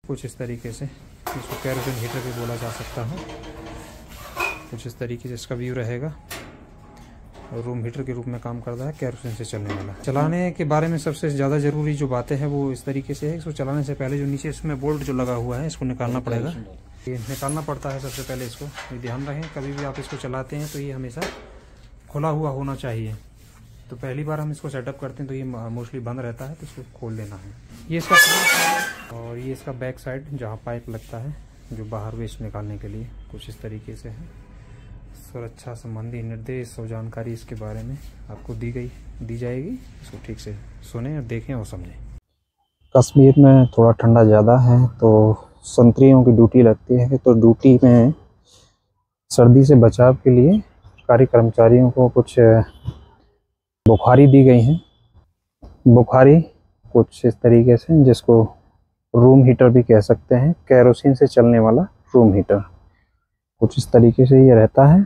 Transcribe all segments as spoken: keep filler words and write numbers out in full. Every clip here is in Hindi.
कुछ इस तरीके से, इसको केरोसिन हीटर भी बोला जा सकता है। कुछ इस तरीके से इसका व्यू रहेगा और रूम हीटर के रूप में काम करता है, केरोसिन से चलने वाला। चलाने के बारे में सबसे ज़्यादा ज़रूरी जो बातें हैं वो इस तरीके से है। इसको चलाने से पहले जो नीचे इसमें बोल्ट जो लगा हुआ है इसको निकालना पड़ेगा। ये निकालना पड़ता है सबसे पहले। इसको ये ध्यान रखें, कभी भी आप इसको चलाते हैं तो ये हमेशा खुला हुआ होना चाहिए। तो पहली बार हम इसको सेटअप करते हैं तो ये मोस्टली बंद रहता है, तो इसको खोल देना है। ये इसका और ये इसका बैक साइड जहाँ पाइप लगता है जो बाहर वेस्ट निकालने के लिए, कुछ इस तरीके से है। सुरक्षा संबंधी निर्देश और जानकारी इसके बारे में आपको दी गई दी जाएगी। इसको ठीक से सुने और देखें और समझें। कश्मीर में थोड़ा ठंडा ज़्यादा है तो संतरियों की ड्यूटी लगती है। तो ड्यूटी में सर्दी से बचाव के लिए सरकारी कर्मचारियों को कुछ बुखारी दी गई हैं। बुखारी कुछ इस तरीके से, जिसको रूम हीटर भी कह सकते हैं, केरोसिन से चलने वाला रूम हीटर कुछ इस तरीके से ये रहता है।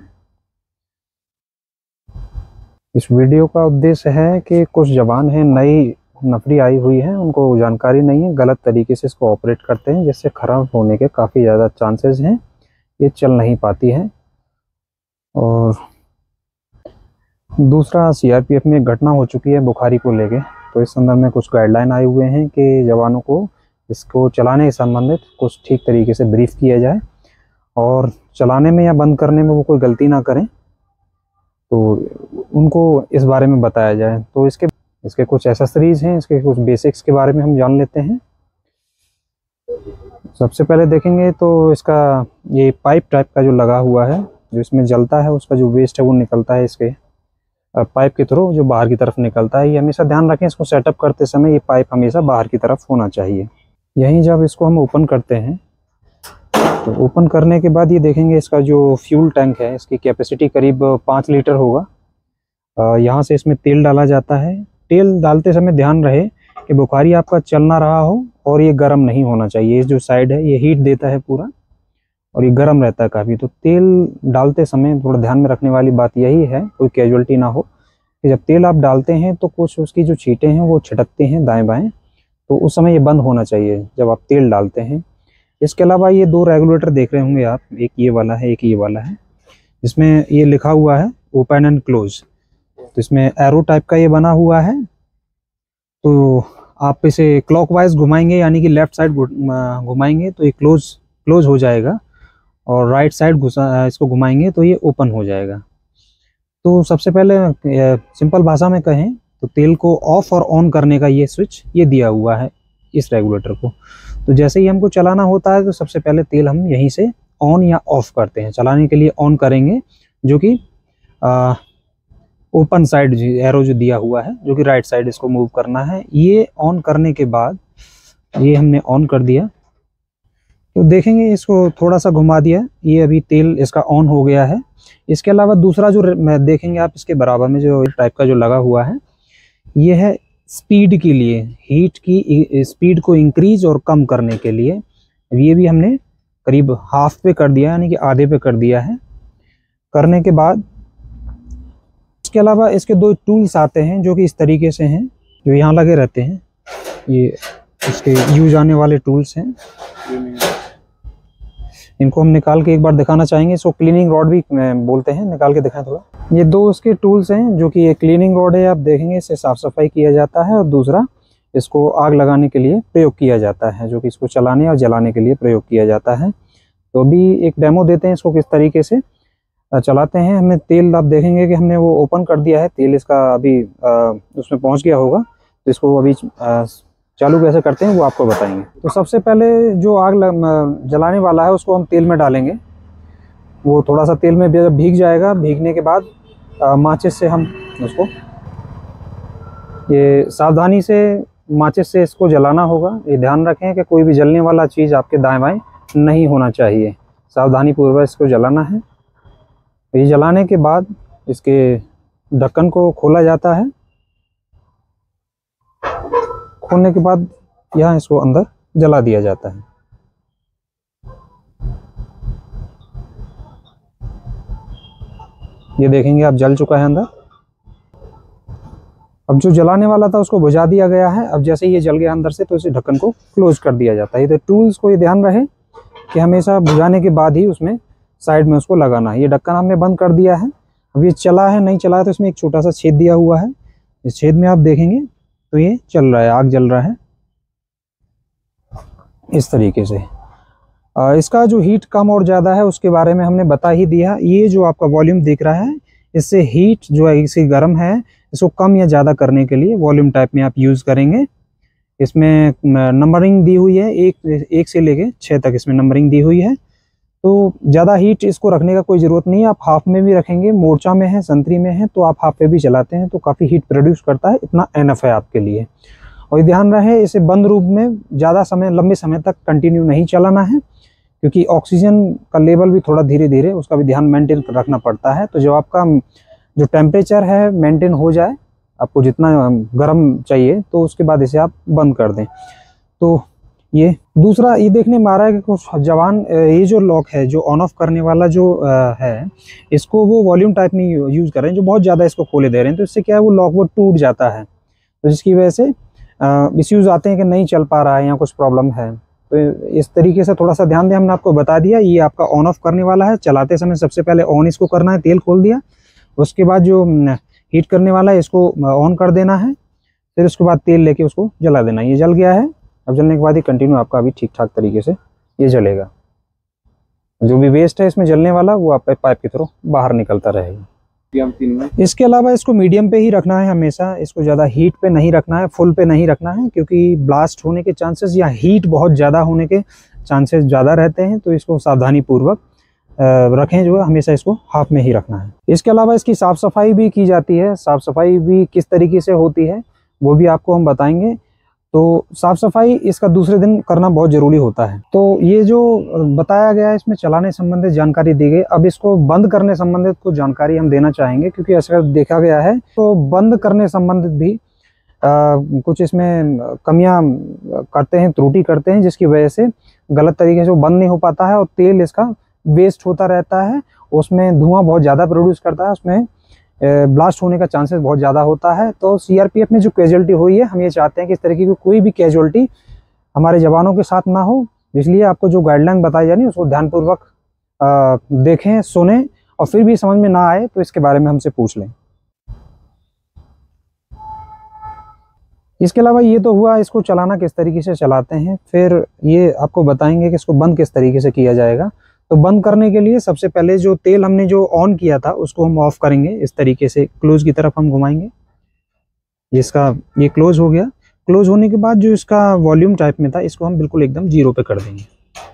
इस वीडियो का उद्देश्य है कि कुछ जवान हैं, नई नफरी आई हुई है, उनको जानकारी नहीं है, गलत तरीके से इसको ऑपरेट करते हैं, जिससे ख़राब होने के काफ़ी ज़्यादा चांसेस हैं। ये चल नहीं पाती है। और दूसरा, सीआरपीएफ में एक घटना हो चुकी है बुखारी को लेके, तो इस संदर्भ में कुछ गाइडलाइन आए हुए हैं कि जवानों को इसको चलाने से संबंधित कुछ ठीक तरीके से ब्रीफ किया जाए और चलाने में या बंद करने में वो कोई गलती ना करें, तो उनको इस बारे में बताया जाए। तो इसके इसके कुछ एसेसरीज हैं, इसके कुछ बेसिक्स के बारे में हम जान लेते हैं। सबसे पहले देखेंगे तो इसका ये पाइप टाइप का जो लगा हुआ है, जो इसमें जलता है, उसका जो वेस्ट है वो निकलता है इसके पाइप के थ्रू, जो बाहर की तरफ निकलता है। ये हमेशा ध्यान रखें, इसको सेटअप करते समय ये पाइप हमेशा बाहर की तरफ होना चाहिए। यहीं जब इसको हम ओपन करते हैं तो ओपन करने के बाद ये देखेंगे इसका जो फ्यूल टैंक है, इसकी कैपेसिटी करीब पाँच लीटर होगा। यहाँ से इसमें तेल डाला जाता है। तेल डालते समय ध्यान रहे कि बुखारी आपका चल ना रहा हो और ये गर्म नहीं होना चाहिए। ये जो साइड है ये हीट देता है पूरा और ये गर्म रहता है काफ़ी। तो तेल डालते समय थोड़ा ध्यान में रखने वाली बात यही है, कोई कैजुअल्टी ना हो, कि जब तेल आप डालते हैं तो कुछ उसकी जो छींटे हैं वो छिटकते हैं दाएँ बाएँ, तो उस समय ये बंद होना चाहिए जब आप तेल डालते हैं। इसके अलावा ये दो रेगुलेटर देख रहे होंगे आप, एक ये वाला है, एक ये वाला है, इसमें ये लिखा हुआ है ओपन एंड क्लोज। तो इसमें एरो टाइप का ये बना हुआ है। तो आप इसे क्लॉकवाइज घुमाएंगे, यानी कि लेफ्ट साइड घुमाएंगे तो ये क्लोज क्लोज हो जाएगा, और राइट साइड घुसा इसको घुमाएंगे तो ये ओपन हो जाएगा। तो सबसे पहले सिंपल भाषा में कहें तो तेल को ऑफ और ऑन करने का ये स्विच ये दिया हुआ है इस रेगुलेटर को। तो जैसे ही हमको चलाना होता है तो सबसे पहले तेल हम यहीं से ऑन या ऑफ करते हैं। चलाने के लिए ऑन करेंगे, जो कि ओपन साइड एरो जो दिया हुआ है, जो कि राइट साइड इसको मूव करना है। ये ऑन करने के बाद ये हमने ऑन कर दिया, तो देखेंगे इसको थोड़ा सा घुमा दिया, ये अभी तेल इसका ऑन हो गया है। इसके अलावा दूसरा जो देखेंगे आप, इसके बराबर में जो टाइप का जो लगा हुआ है, ये है स्पीड के लिए, हीट की स्पीड को इंक्रीज और कम करने के लिए। ये भी हमने करीब हाफ पे कर दिया, यानी कि आधे पे कर दिया है। करने के बाद इसके अलावा इसके दो टूल्स आते हैं जो कि इस तरीके से हैं, जो यहाँ लगे रहते हैं। ये इसके यूज आने वाले टूल्स हैं, इनको हम निकाल के एक बार दिखाना चाहेंगे। इसको क्लीनिंग रॉड भी बोलते हैं, निकाल के दिखाएं थोड़ा। ये दो इसके टूल्स हैं, जो कि एक क्लीनिंग रॉड है, आप देखेंगे इससे साफ सफाई किया जाता है, और दूसरा इसको आग लगाने के लिए प्रयोग किया जाता है, जो कि इसको चलाने और जलाने के लिए प्रयोग किया जाता है। तो अभी एक डेमो देते हैं इसको किस तरीके से चलाते हैं। हमने तेल, आप देखेंगे कि हमने वो ओपन कर दिया है, तेल इसका अभी उसमें पहुँच गया होगा। तो इसको अभी चालू कैसे करते हैं वो आपको बताएंगे। तो सबसे पहले जो आग जलाने वाला है उसको हम तेल में डालेंगे। वो थोड़ा सा तेल में भीग जाएगा, भीगने के बाद माचिस से हम उसको, ये सावधानी से माचिस से इसको जलाना होगा। ये ध्यान रखें कि कोई भी जलने वाला चीज़ आपके दाएं बाएं नहीं होना चाहिए, सावधानी पूर्वक इसको जलाना है। ये जलाने के बाद इसके ढक्कन को खोला जाता है। खोलने के बाद यहाँ इसको अंदर जला दिया जाता है। ये देखेंगे आप जल चुका है अंदर। अब जो जलाने वाला था उसको बुझा दिया गया है। अब जैसे ही ये जल गया अंदर से तो इसे ढक्कन को क्लोज कर दिया जाता है। तो टूल्स को ये ध्यान रहे कि हमेशा बुझाने के बाद ही उसमें साइड में उसको लगाना है। ये ढक्कन हमने बंद कर दिया है। अब ये चला है नहीं चला है तो इसमें एक छोटा सा छेद दिया हुआ है। इस छेद में आप देखेंगे तो ये चल रहा है, आग जल रहा है इस तरीके से। आ, इसका जो हीट कम और ज़्यादा है उसके बारे में हमने बता ही दिया। ये जो आपका वॉल्यूम दिख रहा है इससे हीट जो है इसे गर्म है, इसको कम या ज़्यादा करने के लिए वॉल्यूम टाइप में आप यूज़ करेंगे। इसमें नंबरिंग दी हुई है, एक एक से लेके छः तक इसमें नंबरिंग दी हुई है। तो ज़्यादा हीट इसको रखने का कोई ज़रूरत नहीं है। आप हाफ में भी रखेंगे, मोर्चा में है, संतरी में है तो आप हाफ पे भी चलाते हैं तो काफ़ी हीट प्रोड्यूस करता है, इतना एनफ है आपके लिए। और ये ध्यान रहे इसे बंद रूप में ज़्यादा समय लंबे समय तक कंटिन्यू नहीं चलाना है, क्योंकि ऑक्सीजन का लेवल भी थोड़ा धीरे धीरे उसका भी ध्यान मेंटेन रखना पड़ता है। तो जब आपका जो टेम्परेचर है मेंटेन हो जाए, आपको जितना गर्म चाहिए तो उसके बाद इसे आप बंद कर दें। तो ये दूसरा ये देखने में आ रहा है कि कुछ जवान ये जो लॉक है जो ऑन ऑफ करने वाला जो है इसको वो वॉल्यूम टाइप में यूज़ कर रहे हैं, जो बहुत ज़्यादा इसको खोले दे रहे हैं। तो इससे क्या है वो लॉक वो टूट जाता है, तो जिसकी वजह से इश्यूज़ आते हैं कि नहीं चल पा रहा है या कुछ प्रॉब्लम है। तो इस तरीके से थोड़ा सा ध्यान दें। हमने आपको बता दिया ये आपका ऑन ऑफ करने वाला है। चलाते समय सबसे पहले ऑन इसको करना है, तेल खोल दिया, उसके बाद जो हीट करने वाला है इसको ऑन कर देना है, फिर उसके बाद तेल लेके उसको जला देना। ये जल गया है। अब जलने के बाद ही कंटिन्यू आपका अभी ठीक ठाक तरीके से ये जलेगा। जो भी वेस्ट है इसमें जलने वाला वो आप पाइप के थ्रू बाहर निकलता रहेगा। इसके अलावा इसको मीडियम पे ही रखना है हमेशा, इसको ज़्यादा हीट पे नहीं रखना है, फुल पे नहीं रखना है, क्योंकि ब्लास्ट होने के चांसेस या हीट बहुत ज़्यादा होने के चांसेस ज़्यादा रहते हैं। तो इसको सावधानी पूर्वक रखें, जो है हमेशा इसको हाफ में ही रखना है। इसके अलावा इसकी साफ़ सफाई भी की जाती है। साफ़ सफाई भी किस तरीके से होती है वो भी आपको हम बताएंगे। तो साफ़ सफाई इसका दूसरे दिन करना बहुत ज़रूरी होता है। तो ये जो बताया गया है इसमें चलाने संबंधित जानकारी दी गई। अब इसको बंद करने संबंधित कुछ जानकारी हम देना चाहेंगे, क्योंकि ऐसा देखा गया है तो बंद करने संबंधित भी आ, कुछ इसमें कमियां करते हैं, त्रुटि करते हैं, जिसकी वजह से गलत तरीके से वो बंद नहीं हो पाता है और तेल इसका वेस्ट होता रहता है। उसमें धुआं बहुत ज़्यादा प्रोड्यूस करता है, उसमें ब्लास्ट होने का चांसेस बहुत ज़्यादा होता है। तो सीआरपीएफ में जो कैजुअल्टी हुई है, हम ये चाहते हैं कि इस तरीके की कोई भी कैजुअल्टी हमारे जवानों के साथ ना हो। इसलिए आपको जो गाइडलाइन बताई जानी है उसको ध्यानपूर्वक देखें, सुने, और फिर भी समझ में ना आए तो इसके बारे में हमसे पूछ लें। इसके अलावा ये तो हुआ इसको चलाना किस तरीके से चलाते हैं, फिर ये आपको बताएंगे कि इसको बंद किस तरीके से किया जाएगा। तो बंद करने के लिए सबसे पहले जो तेल हमने जो ऑन किया था उसको हम ऑफ करेंगे। इस तरीके से क्लोज की तरफ हम घुमाएंगे, इसका ये क्लोज हो गया। क्लोज होने के बाद जो इसका वॉल्यूम टाइप में था इसको हम बिल्कुल एकदम जीरो पे कर देंगे।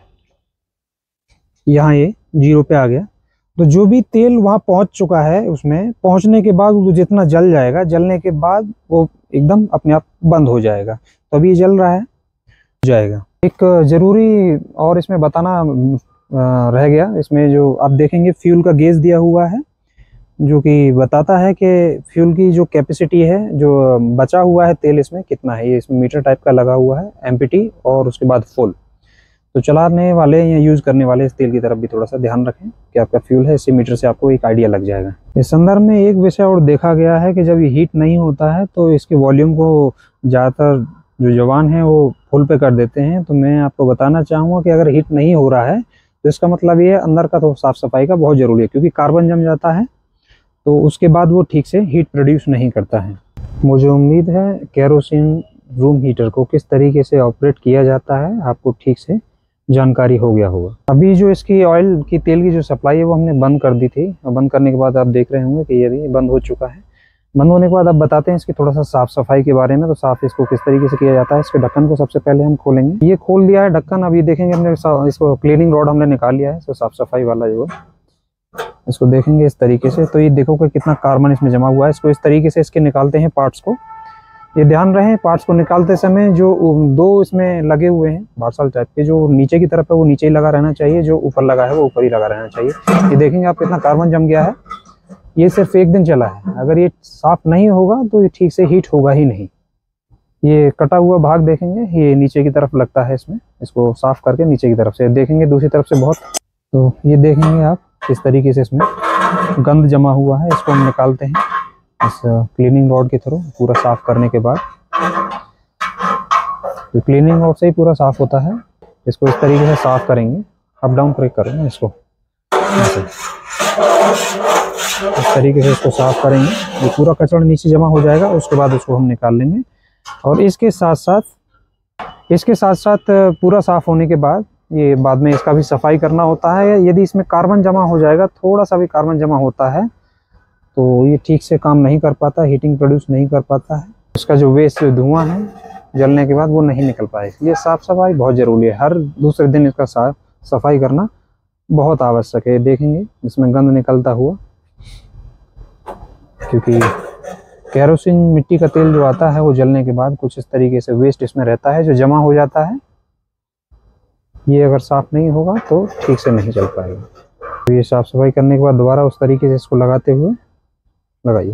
यहाँ ये जीरो पे आ गया। तो जो भी तेल वहाँ पहुँच चुका है उसमें पहुँचने के बाद वो जितना जल जाएगा, जलने के बाद वो एकदम अपने आप बंद हो जाएगा। तो अभी ये जल रहा है, जाएगा। एक ज़रूरी और इसमें बताना रह गया, इसमें जो आप देखेंगे फ्यूल का गेज दिया हुआ है, जो कि बताता है कि फ्यूल की जो कैपेसिटी है, जो बचा हुआ है तेल इसमें कितना है। ये इसमें मीटर टाइप का लगा हुआ है, एमपीटी और उसके बाद फुल। तो चलाने वाले या यूज़ करने वाले इस तेल की तरफ भी थोड़ा सा ध्यान रखें कि आपका फ्यूल है, इसी मीटर से आपको एक आइडिया लग जाएगा। इस संदर्भ में एक विषय और देखा गया है कि जब ये हीट नहीं होता है तो इसके वॉल्यूम को ज़्यादातर जो जवान हैं वो फुल पे कर देते हैं। तो मैं आपको बताना चाहूँगा कि अगर हीट नहीं हो रहा है तो इसका मतलब ये अंदर का तो साफ़ सफाई का बहुत ज़रूरी है, क्योंकि कार्बन जम जाता है तो उसके बाद वो ठीक से हीट प्रोड्यूस नहीं करता है। मुझे उम्मीद है केरोसिन रूम हीटर को किस तरीके से ऑपरेट किया जाता है आपको ठीक से जानकारी हो गया होगा। अभी जो इसकी ऑयल की तेल की जो सप्लाई है वो हमने बंद कर दी थी, और बंद करने के बाद आप देख रहे होंगे कि ये भी बंद हो चुका है। बंद होने के बाद अब बताते हैं इसकी थोड़ा सा साफ़ सफाई के बारे में। तो साफ़ इसको किस तरीके से किया जाता है, इसके ढक्कन को सबसे पहले हम खोलेंगे। ये खोल दिया है ढक्कन। अब ये देखेंगे हमने इसको क्लीनिंग रॉड हमने निकाल लिया है, इसको साफ़ सफाई वाला जो है इसको देखेंगे इस तरीके से। तो ये देखो कि कितना कार्बन इसमें जमा हुआ है। इसको इस तरीके से इसके निकालते हैं पार्ट्स को। ये ध्यान रहे पार्ट्स को निकालते समय जो दो इसमें लगे हुए हैं बार्सल टाइप के, जो नीचे की तरफ है वो नीचे ही लगा रहना चाहिए, जो ऊपर लगा है वो ऊपर ही लगा रहना चाहिए। ये देखेंगे आप कितना कार्बन जम गया है। ये सिर्फ एक दिन चला है, अगर ये साफ नहीं होगा तो ये ठीक से हीट होगा ही नहीं। ये कटा हुआ भाग देखेंगे ये नीचे की तरफ लगता है इसमें, इसको साफ करके नीचे की तरफ से देखेंगे, दूसरी तरफ से बहुत। तो ये देखेंगे आप किस तरीके से इसमें गंद जमा हुआ है, इसको हम निकालते हैं। इस क्लीनिंग रॉड के थ्रू पूरा साफ करने के बाद, तो क्लीनिंग रॉड से ही पूरा साफ होता है। इसको इस तरीके से साफ करेंगे, अप डाउन क्लिक करो ना इसको, ऐसे इस तरीके से इसको साफ करेंगे। ये पूरा कचरा नीचे जमा हो जाएगा, उसके बाद उसको हम निकाल लेंगे। और इसके साथ साथ इसके साथ साथ पूरा साफ होने के बाद ये बाद में इसका भी सफाई करना होता है। यदि इसमें कार्बन जमा हो जाएगा, थोड़ा सा भी कार्बन जमा होता है, तो ये ठीक से काम नहीं कर पाता, हीटिंग प्रोड्यूस नहीं कर पाता है। उसका जो वेस्ट धुआं है जलने के बाद वो नहीं निकल पाए। इसलिए साफ सफाई बहुत ज़रूरी है। हर दूसरे दिन इसका साफ सफाई करना बहुत आवश्यक है। देखेंगे इसमें गंद निकलता हुआ, क्योंकि केरोसिन मिट्टी का तेल जो आता है वो जलने के बाद कुछ इस तरीके से वेस्ट इसमें रहता है जो जमा हो जाता है। ये अगर साफ नहीं होगा तो ठीक से नहीं चल पाएगा। तो ये साफ सफाई करने के बाद दोबारा उस तरीके से इसको लगाते हुए लगाइए।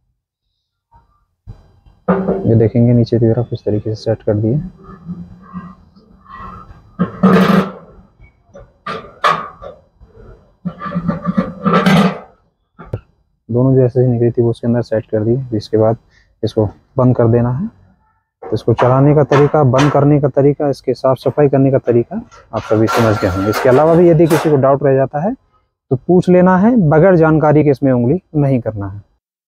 ये देखेंगे नीचे की तरफ इस तरीके से सेट कर दिए। दोनों जो ऐसे ही निकली थी वो उसके अंदर सेट कर दिए। इसके बाद इसको बंद कर देना है। तो इसको चलाने का तरीका, बंद करने का तरीका, इसके साफ सफाई करने का तरीका आप सभी समझ गए होंगे। इसके अलावा भी यदि किसी को डाउट रह जाता है तो पूछ लेना है, बगैर जानकारी के इसमें उंगली नहीं करना है।